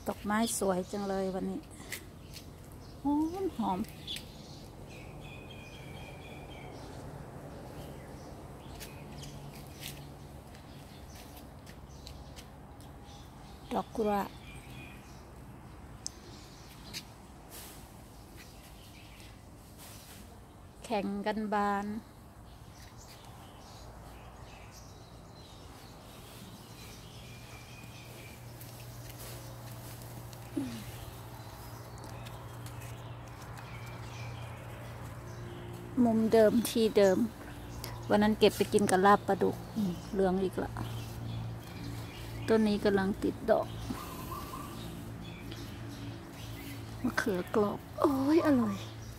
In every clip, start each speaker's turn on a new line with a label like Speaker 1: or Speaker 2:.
Speaker 1: ดอกไม้สวยจังเลยวันนี้หอมหอมดอกกุหลาบแข่งกันบานมุมเดิมที่เดิมวันนั้นเก็บไปกินกับลาบปลาดุกเหลืองอีกละต้นนี้กำลังติดดอกมะเขือกรอบโอ้ยอร่อย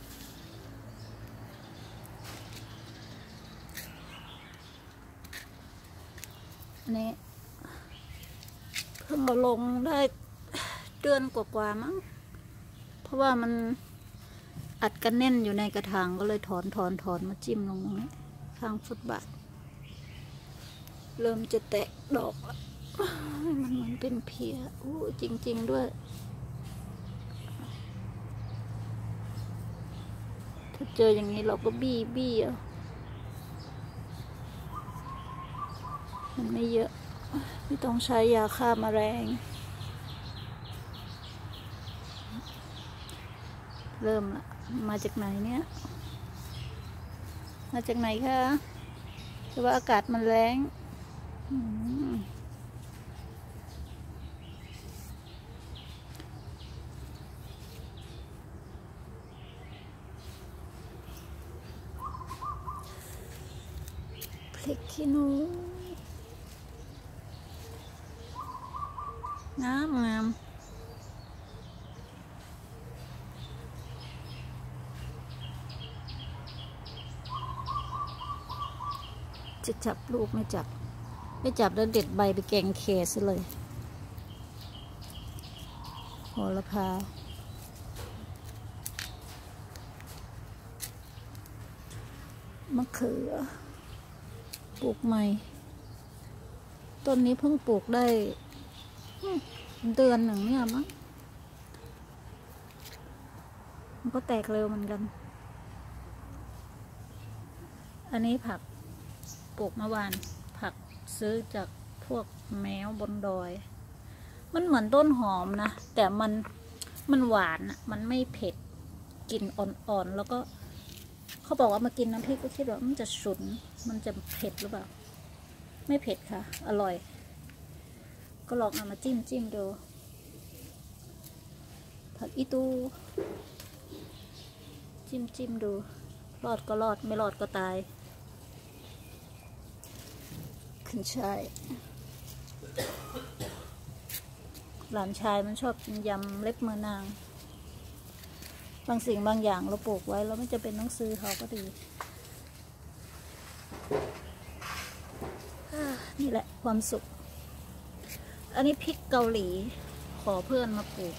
Speaker 1: นี่เพิ่งเอาลงได้เดือนกว่าๆมั้งเพราะว่ามันอัดกันแน่นอยู่ในกระถางก็เลยถอนมาจิ้มลงตรงนี้ข้างฟุตบาทเริ่มจะแตกดอกแล้วมันเหมือนเป็นเพียจริงๆด้วยถ้าเจออย่างนี้เราก็บี้มันไม่เยอะไม่ต้องใช้ยาฆ่าแมลงเริ่มละมาจากไหนเนี่ยมาจากไหนคะแต่ว่าอากาศมันแรงพริกขี้หนูงามจะจับลูกไม่จับแล้วเด็ดใบไปแกงเคซะเลยโหระพามะเขือปลูกใหม่ต้นนี้เพิ่งปลูกได้เดือนหนึ่งเนี่ยมั้งมันก็แตกเร็วเหมือนกันอันนี้ผักปลูกเมื่อวานผักซื้อจากพวกแมวบนดอยมันเหมือนต้นหอมนะแต่มันหวานอ่ะมันไม่เผ็ดกลิ่นอ่อนๆแล้วก็เขาบอกว่ามากินน้ำพริกก็คิดว่ามันจะฉุนมันจะเผ็ดหรือเปล่าไม่เผ็ดค่ะอร่อยก็ลองเอามาจิ้มดูผักอีตูจิ้มดูรอดก็รอดไม่รอดก็ตายขึ้นช่ายหลานชายมันชอบกินยำเล็บมือนางบางสิ่งบางอย่างเราปลูกไว้แล้วไม่จะเป็นต้องซื้อเขาก็ดีนี่แหละความสุขอันนี้พริกเกาหลีขอเพื่อนมาปลูก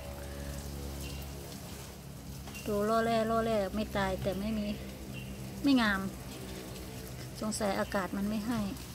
Speaker 1: ดูล่อแร่ไม่ตายแต่ไม่งามสงสัยอากาศมันไม่ให้